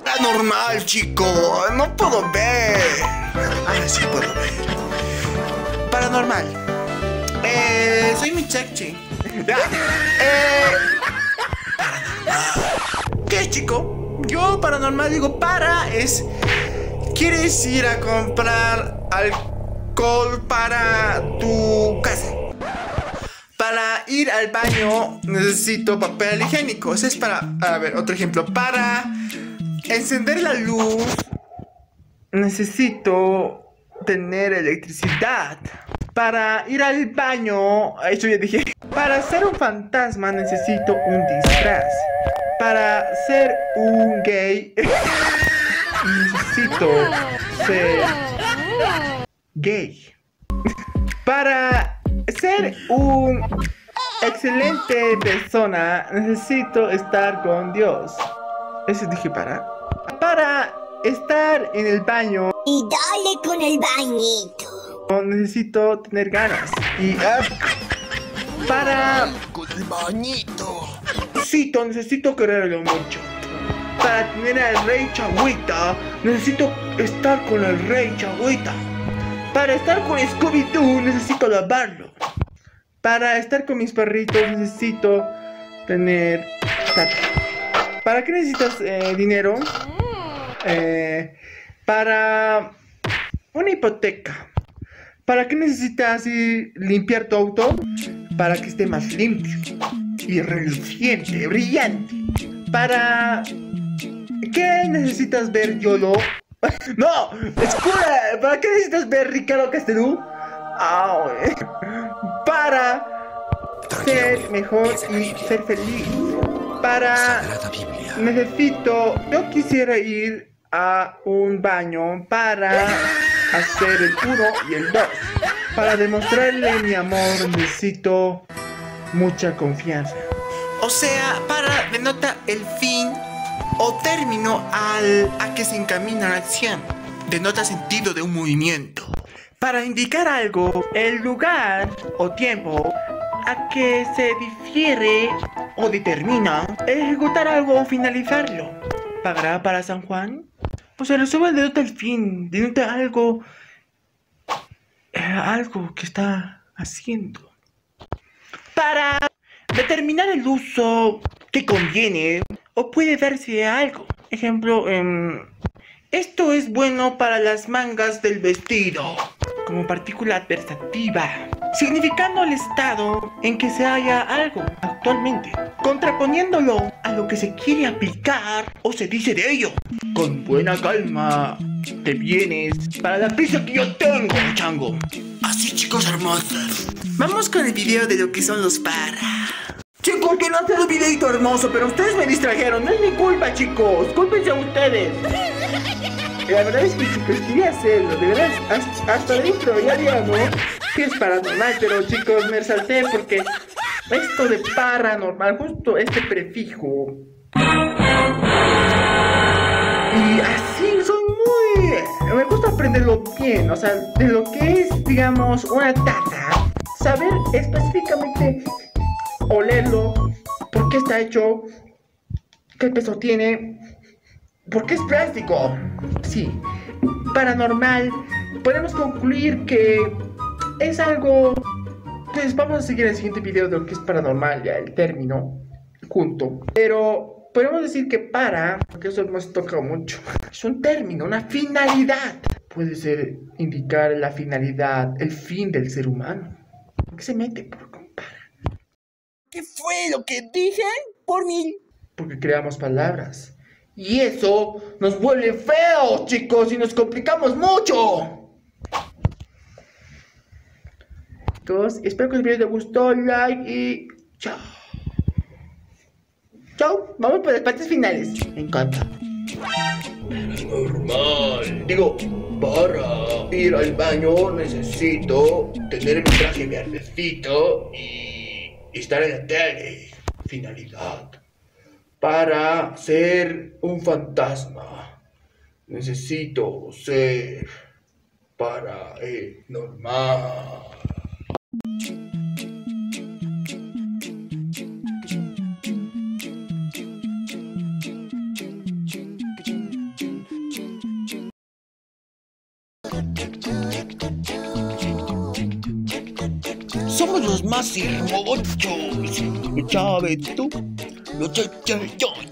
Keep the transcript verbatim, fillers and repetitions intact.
paranormal, chico. No puedo ver. Ah, sí puedo ver. Paranormal. Eh, soy mi Chachi. eh, paranormal. ¿Qué es, chico? Yo paranormal digo para es... ¿Quieres ir a comprar alcohol para tu casa? Para ir al baño necesito papel higiénico. Ese es para... A ver, otro ejemplo. Para encender la luz necesito tener electricidad. Para ir al baño... Eso ya dije. Para ser un fantasma necesito un disfraz. Para ser un gay necesito ser gay. Para ser un excelente persona necesito estar con Dios. Eso dije para. Para estar en el baño y dale con el bañito. Necesito tener ganas. Y uh, para con el bañito. Necesito, necesito quererlo mucho. Para tener al rey Chagüita necesito estar con el rey Chagüita. Para estar con Scooby-Doo necesito lavarlo. Para estar con mis perritos necesito tener plata. ¿Para qué necesitas eh, dinero? Eh, para una hipoteca. ¿Para qué necesitas ir, limpiar tu auto? Para que esté más limpio y reluciente, brillante. Para... ¿Qué necesitas ver, Yolo? ¡No! ¡Escucha! ¿Para qué necesitas ver Ricardo Castellú? Oh, eh. Para ser mejor y ser feliz. Para... Necesito... Yo quisiera ir a un baño para hacer el uno y el dos. Para demostrarle mi amor necesito mucha confianza. O sea, para denota el fin o término al a que se encamina la acción. Denota sentido de un movimiento. Para indicar algo, el lugar o tiempo a que se difiere o determina ejecutar algo o finalizarlo. ¿Pagará para San Juan? Pues se resuelve denota el fin, denota algo, eh, algo que está haciendo. Para determinar el uso que conviene o puede darse a algo. Ejemplo, eh, esto es bueno para las mangas del vestido, como partícula adversativa, significando el estado en que se halla algo actualmente, contraponiéndolo a lo que se quiere aplicar o se dice de ello. Con buena calma te vienes para la prisa que yo tengo, chango. Así, chicos hermosos, vamos con el video de lo que son los para. Chicos, que no hacer un videito hermoso, pero ustedes me distrajeron. No es mi culpa, chicos. Cúlpense a ustedes. La verdad es que, chicos, quería hacerlo. De verdad, hasta, hasta dentro ya digamos que es paranormal. Pero, chicos, me resalté porque esto de paranormal, justo este prefijo. Y así soy muy... Me gusta aprenderlo bien. O sea, de lo que es, digamos, una taza. Saber específicamente... olerlo, por qué está hecho, qué peso tiene, por qué es plástico. Sí, paranormal. Podemos concluir que es algo. Pues vamos a seguir el siguiente video de lo que es paranormal, ya el término junto. Pero podemos decir que para, porque eso hemos tocado mucho, es un término, una finalidad. Puede ser indicar la finalidad, el fin del ser humano. ¿Por qué se mete por compara? ¿Qué fue lo que dije? Por mí. Porque creamos palabras. Y eso nos vuelve feos, chicos, y nos complicamos mucho. Chicos, espero que el video les gustó, like y chao. Chao, vamos por las partes finales. Me encanta. Normal. Digo, para ir al baño necesito tener mi traje verdecito y estar en la tele. Finalidad. Para ser un fantasma necesito ser para el normal. Somos los más hermosos. Ya ves tú. Yo, yo, yo, yo,